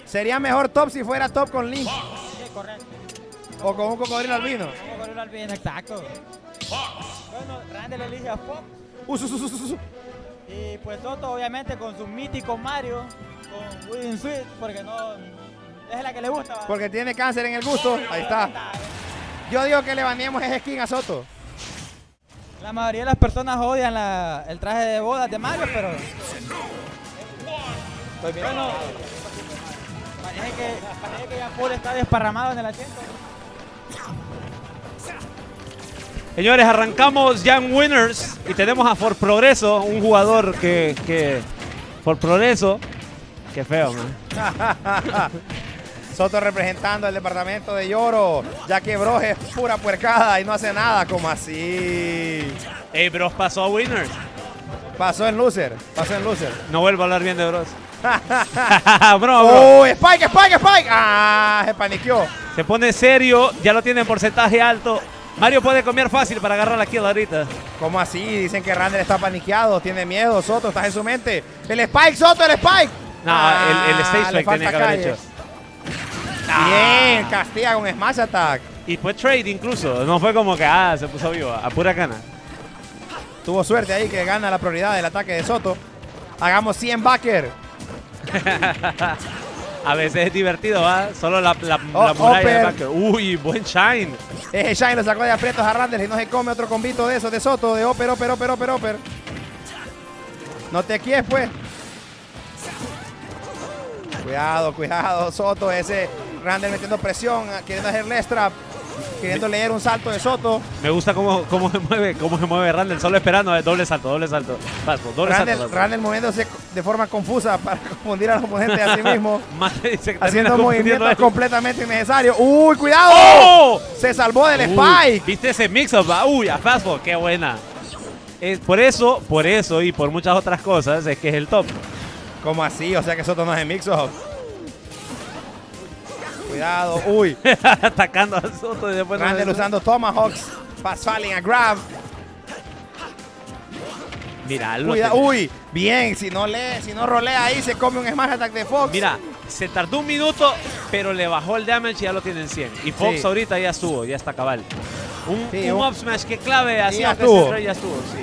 Sería mejor top si fuera top con Link. Sí, correcto. O con un cocodrilo albino. Un cocodrilo albino, exacto. Bueno, Randall elige a Fox. Y pues Soto obviamente con su mítico Mario, con Wooden Sweet, porque no es la que le gusta. ¿Vale? Porque tiene cáncer en el gusto. Ahí está. Yo digo que le baneemos ese skin a Soto. La mayoría de las personas odian el traje de bodas de Mario, pero bueno, parece que ya Paul está desparramado en el asiento. Señores, arrancamos Young Winners y tenemos a For Progreso, un jugador que For Progreso, qué feo, man. Soto representando el departamento de Lloro, ya que Bros es pura puercada y no hace nada, como así. Ey, Bros pasó a Winners. Pasó en loser, No vuelvo a hablar bien de Bros. Bro. Spike! Ah, se paniqueó. Se pone serio, ya lo tiene en porcentaje alto. Mario puede comer fácil para agarrar la kill ahorita. ¿Cómo así? Dicen que Randall está paniqueado, tiene miedo. Soto, estás en su mente. ¡El Spike, Soto, el Spike! No, el stage strike tenía que haber hecho. Bien, castiga con Smash Attack. Y fue trade incluso, no fue como que se puso vivo, a pura gana. Tuvo suerte ahí que gana la prioridad del ataque de Soto. Hagamos 100 backer. A veces es divertido, ¿va? Solo la muralla de backer. Uy, buen shine. Ese shine lo sacó de aprietos a Randall y no se come otro combito de esos de Soto, de Oper. No te quies, pues. Cuidado, Soto, ese Randall metiendo presión, queriendo hacer leg trap, queriendo leer un salto de Soto. Me gusta cómo se mueve Randall, solo esperando, doble salto. Randall moviéndose de forma confusa para confundir al oponente a sí mismo. Haciendo movimientos completamente innecesarios. ¡Uy, cuidado! ¡Oh! Se salvó del Spike. ¿Viste ese mix-up? ¡Uy, a fastball! ¡Qué buena! Por eso y por muchas otras cosas es que es el top. ¿Cómo así? O sea que Soto no es el mix-up. Cuidado, uy. Atacando a Soto y después Randall usando Tomahawks. Fast falling a grab. Mira, uy, bien, si no rolea ahí, se come un smash attack de Fox. Mira, se tardó un minuto, pero le bajó el damage y ya lo tienen 100. Y Fox ahorita ya estuvo, ya está cabal. Un up smash que clave así ya estuvo, sí.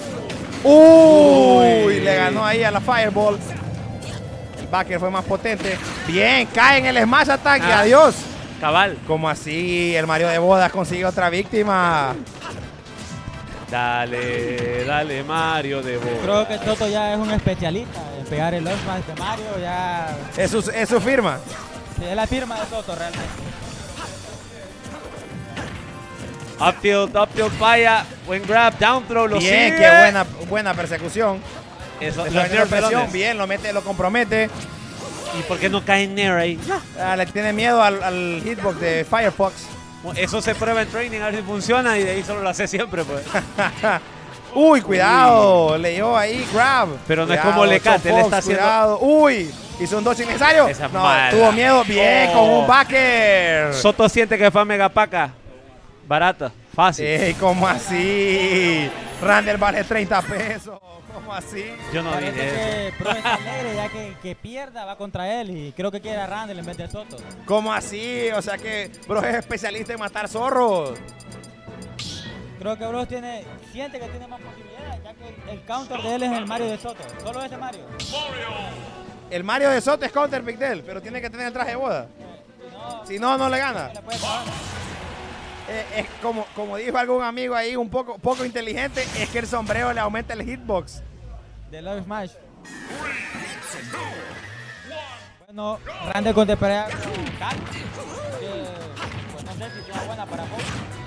Uy, le ganó ahí a la Fireball. El backer fue más potente. Bien, cae en el smash attack y adiós. Cabal. ¿Cómo así? El Mario de bodas consigue otra víctima. Dale, Mario de bodas. Creo que Soto ya es un especialista en pegar el up smash de Mario. Ya es su firma. Sí, es la firma de Soto realmente. Upfield falla, buen grab, down throw, lo sigue. Bien, qué buena persecución. Eso, presión, bien, lo compromete. ¿Y por qué no cae en Nair ahí? Le tiene miedo al hitbox de Firefox. Eso se prueba en training, a ver si funciona y de ahí solo lo hace siempre, pues. Uy, cuidado, le dio ahí grab. Pero no es como Lecate, él está haciendo... Cuidado, uy, hizo un dodge innecesario. Tuvo miedo, bien, con un backer. Soto siente que fue a Megapaca. Barata, fácil. ¿Cómo así? Randall vale 30 pesos. ¿Cómo así? Yo no dije que Pro está alegre ya que pierda, va contra él y creo que quiere a Randall en vez de Soto. ¿Cómo así? O sea que Bros es especialista en matar zorros. Creo que Bros siente que tiene más posibilidades ya que el counter de él es el Mario de Soto. Solo ese Mario. El Mario de Soto es counter pick de él, pero tiene que tener el traje de boda. Si no, no le gana. Es como dijo algún amigo ahí, un poco inteligente, es que el sombrero le aumenta el hitbox. De Love Smash. Bueno, Randall con pelea con Cal. Pues no sé si es buena para Fox.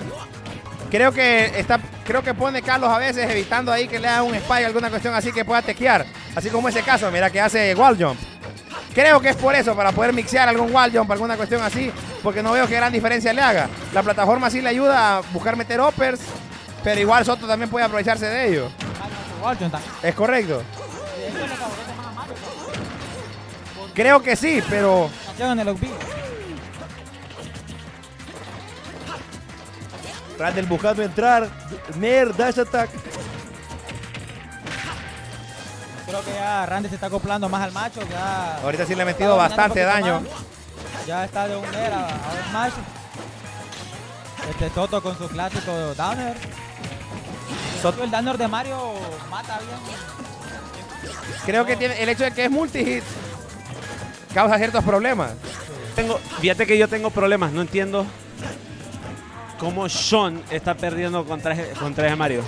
Creo que pone Carlos a veces evitando ahí que le haga un spike, alguna cuestión así que pueda tequear. Así como ese caso, mira que hace wall jump. Creo que es por eso, para poder mixear algún wall jump, alguna cuestión así, porque no veo qué gran diferencia le haga. La plataforma sí le ayuda a buscar meter uppers, pero igual Soto también puede aprovecharse de ello. ¿Es correcto? Creo que sí, pero... Randall buscando entrar, Nair, dash attack. Creo que ya Randy se está acoplando más al macho. Ya Ahorita sí le he metido bastante daño. Ya está de un era a un macho. Soto con su clásico downer. El downer de Mario mata bien. Creo que tiene el hecho de que es multi-hit causa ciertos problemas. Fíjate que yo tengo problemas, no entiendo cómo Sean está perdiendo con traje de Mario.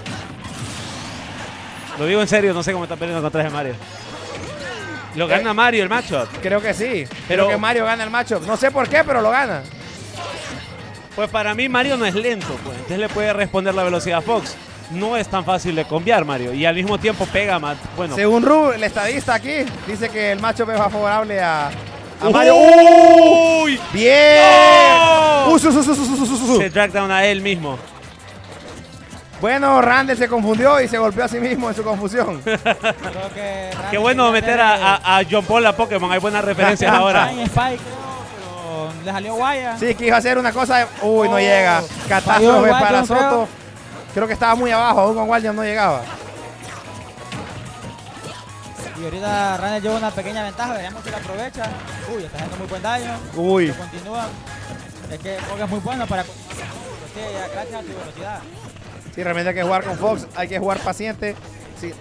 Lo digo en serio, no sé cómo está perdiendo con traje de Mario. Lo gana Mario el matchup. Creo que sí. Pero creo que Mario gana el matchup. No sé por qué, pero lo gana. Pues para mí Mario no es lento, pues. Entonces le puede responder la velocidad a Fox. No es tan fácil de cambiar Mario. Y al mismo tiempo pega más. Bueno. Según Ru, el estadista aquí, dice que el matchup es más favorable a Mario. ¡Uy! ¡Bien! ¡No! Se drag down a él mismo. Bueno, Randall se confundió y se golpeó a sí mismo en su confusión. Creo que Qué bueno meter a John Paul a Pokémon. Hay buenas referencias ahora. Spike, creo, pero le salió guaya. Sí, que iba a hacer una cosa. Uy, no llega. Falló Catástrofe el para Guardian, Soto. Creo que estaba muy abajo. Aún con Guardian no llegaba. Y ahorita Randall lleva una pequeña ventaja. Veremos si la aprovecha. Uy, está haciendo muy buen daño. Uy. Pero continúa. Es que Fox es muy bueno para continuar. Sí, gracias a su velocidad. Sí, realmente hay que jugar con Fox. Hay que jugar paciente. Sí.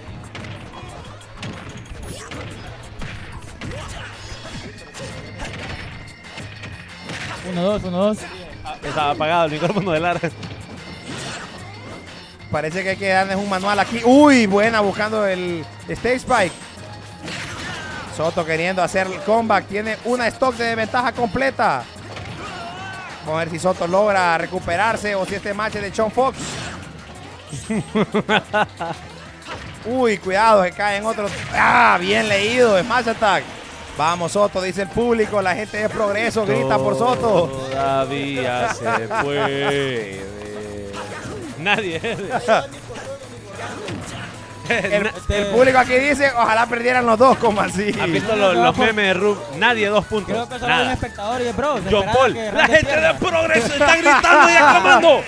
Uno, dos. Estaba apagado el micrófono de Lara. Parece que hay que darles un manual aquí. Uy, buena buscando el stage spike. Soto queriendo hacer el comeback. Tiene una stock de ventaja completa. Vamos a ver si Soto logra recuperarse o si este match es de Sean Fox. Uy, cuidado, que cae en otro. ¡Ah! Bien leído, Smash Attack. Vamos, Soto, dice el público. La gente de Progreso grita por Soto. Todavía se puede. Nadie. El público aquí dice, ojalá perdieran los dos, como así. ¿Has visto los memes de Rub? Nadie 2 puntos. Creo que solo hay un espectador y es bro. John Paul. La gente de Progreso está gritando y aclamando.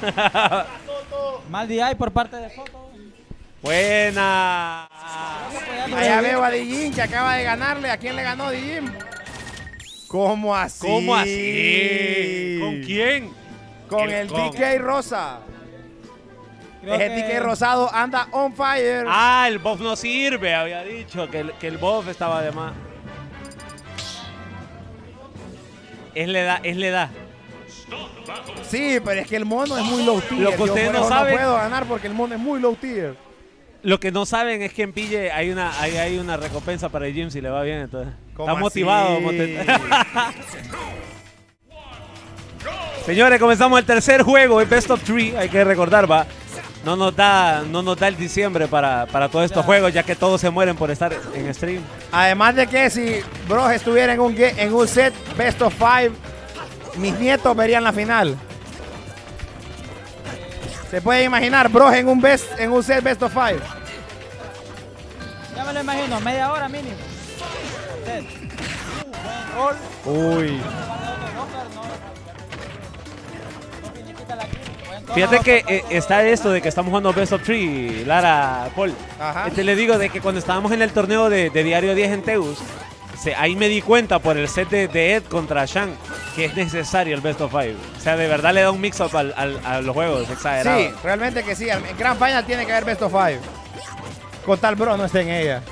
Mal DI por parte de Soto. Buena. Allá veo a Dijin que acaba de ganarle. ¿A quién le ganó Dijin? ¿Cómo así? ¿Cómo así? ¿Con quién? Con el TK Rosa. Creo Ese que- TK rosado anda on fire. Ah, el buff no sirve. Había dicho que el buff estaba de más. Es la edad. Sí, pero es que el mono es muy low tier. Lo que Yo ustedes por no eso saben- no puedo ganar porque el mono es muy low tier. Lo que no saben es que en Pille hay una recompensa para el gym si le va bien. Entonces ¿Cómo está motivado. así? Señores, comenzamos el tercer juego, el Best of 3. Hay que recordar, va. No nos da el diciembre para todos estos juegos, ya que todos se mueren por estar en stream. Además de que si Bros estuviera en un set Best of 5, mis nietos verían la final. ¿Se puede imaginar Bros en un set Best of 5? Ya me lo imagino, media hora mínimo. Buen rol. Uy. Fíjate que está esto de que estamos jugando Best of 3, Lara, Paul. Ajá. Le digo de que cuando estábamos en el torneo de Diario 10 en Teus, ahí me di cuenta por el set de Ed contra Shang que es necesario el Best of 5. O sea, de verdad le da un mix-up a los juegos, exagerado. Sí, realmente que sí. En Grand Final tiene que haber Best of 5. Con tal Bro no esté en ella.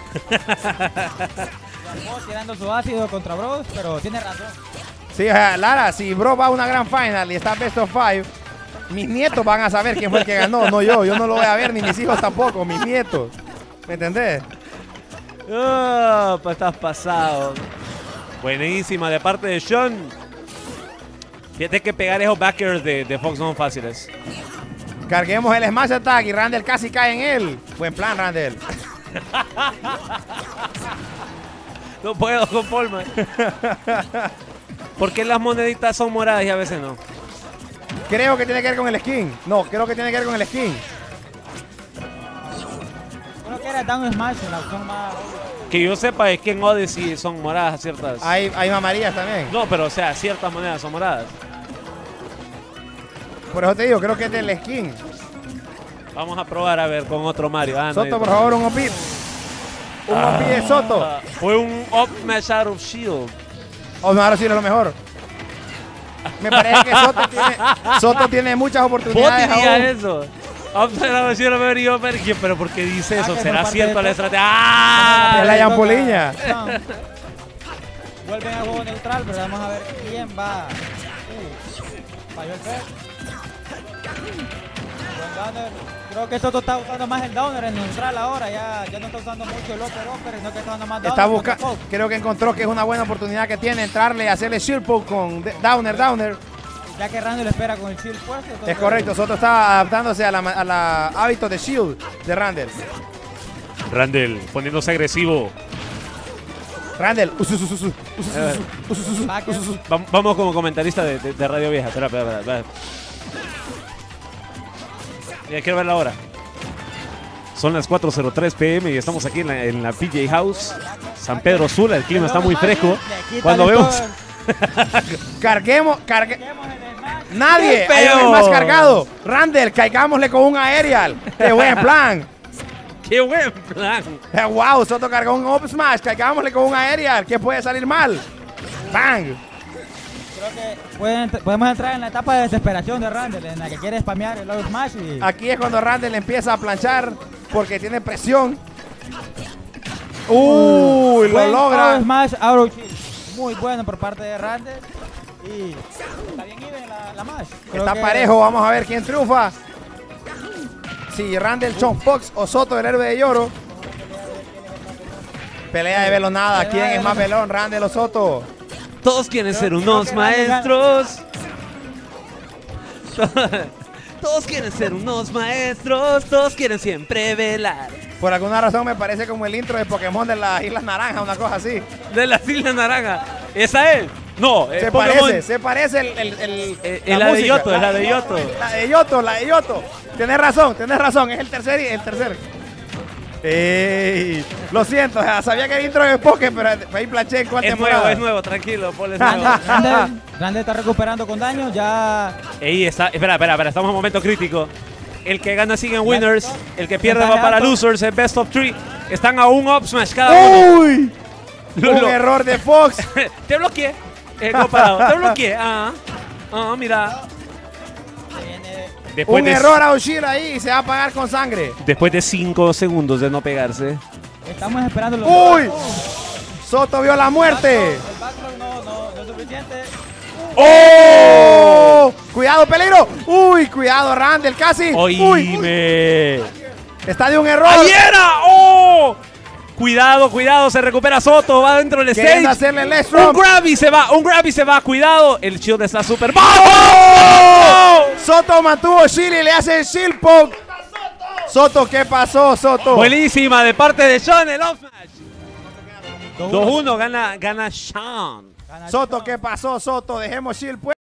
Vos tirando su ácido contra Bros, pero tiene razón. Sí, o sea, Lara, si Bro va a una Grand Final y está Best of 5, mis nietos van a saber quién fue el que ganó, no yo. Yo no lo voy a ver, ni mis hijos tampoco, mis nietos. ¿Me entendés? Oh, pues estás pasado. Buenísima de parte de Sean. Fíjate que pegar esos backers de Fox son fáciles. Carguemos el Smash Attack y Randall casi cae en él. Buen plan, Randall. No puedo con Polman. ¿Por qué las moneditas son moradas y a veces no? Creo que tiene que ver con el skin. No, creo que tiene que ver con el skin. Creo que era Down Smash, la opción más... Que yo sepa es que en Odyssey son moradas ciertas. Hay amarillas también. No, pero o sea, ciertas monedas son moradas. Por eso te digo, creo que es del skin. Vamos a probar a ver con otro Mario. Ah, no, Soto, por favor, un OP. Un OP de Soto. Fue un up smash out of shield. O no, ahora sí es lo mejor. Me parece que Soto tiene muchas ¿Vos oportunidades dirías aún. eso? Up smash out of shield, lo mejor, y yo, pero ¿por qué dice eso? que ¿Será por parte cierto de la Soto. estrategia? ¡Ah! Es la yampoliña. Vuelven al juego neutral, pero vamos a ver quién va. Falló el Fer. Buen downer. Creo que Soto está usando más el downer en neutral ahora. Ya no está usando mucho el upper, sino que está usando más downer. Está con buscando, el poke. creo que encontró que es una buena oportunidad que tiene entrarle y hacerle shield poke con downer. Ya que Randall espera con el shield puesto. entonces- Es correcto, Soto está adaptándose a la hábito de shield de Randall. Randall poniéndose agresivo. Randall. Backer. Vamos como comentarista de Radio Vieja. Espera. Ya quiero ver la hora. Son las 4:03 p.m. y estamos aquí en la PJ House, San Pedro Sula. El clima está muy fresco. Le quitan Cuando el vemos... cover. Carguemos. Metemos en el match. Nadie. ¡Qué Hay feo! alguien más cargado. Randall, caigámosle con un aerial. ¡Qué buen plan! ¡Qué buen plan! Wow, Soto cargó un up smash. Caigámosle con un aerial. ¿Qué puede salir mal? ¡Bang! Creo que podemos entrar en la etapa de desesperación de Randall, en la que quiere spamear el up smash y Aquí es cuando Randall empieza a planchar porque tiene presión. Uy, lo buen logra. up smash out of shield. Muy bueno por parte de Randall y está bien even la match. Creo Está que- parejo. Vamos a ver quién triunfa. Si Randall, Chon Fox o Soto, el héroe de Lloro. Pelea de velonada. ¿Quién es más velón, Randall o Soto? Todos quieren ser creo unos que Randall maestros. Todos quieren ser unos maestros. Todos quieren siempre velar. Por alguna razón me parece como el intro de Pokémon de las Islas Naranjas, una cosa así. De las Islas Naranja. ¿Esa es? No, es Se Pokémon. parece Es la de Yoto, es la de Yoto. La de Yoto. Tienes razón, es el tercer. Ey, lo siento, sabía que el intro es Poké, pero ahí planché en cuál temporada. Es nuevo, tranquilo, ponle nuevo. Randall está recuperando con daño, ya Ey, espera, estamos en un momento crítico. El que gana sigue en winners, el que pierde va Ventaja para alto. losers, el best of 3. Están a un up smash cada uno. ¡Uy! Un error de Fox. Te bloqueé. Comparado, te bloqueé. Mira. viene Después Un error a Oshira ahí y se va a pagar con sangre. Después de 5 segundos de no pegarse. estamos esperando los ¡Uy! Soto vio la muerte. El backlog no es suficiente. ¡Oh! ¡Cuidado, peligro! ¡Uy! ¡Cuidado, Randall! ¡Casi! ¡Uy! Oíme. Está de un error. ¡Ahí era! ¡Oh! Cuidado, se recupera Soto, va dentro del Queriendo stage. hacerle el Let's Un Romp. grab y se va, cuidado. El shield está súper bajo. ¡Oh! Soto mantuvo shield y le hace el shield poke. Soto, ¿qué pasó, Soto? Buenísima de parte de Sean, el off match. 2-1. 2-1, gana Sean. Gana Soto, ¿qué pasó, Soto? Dejemos shield pues.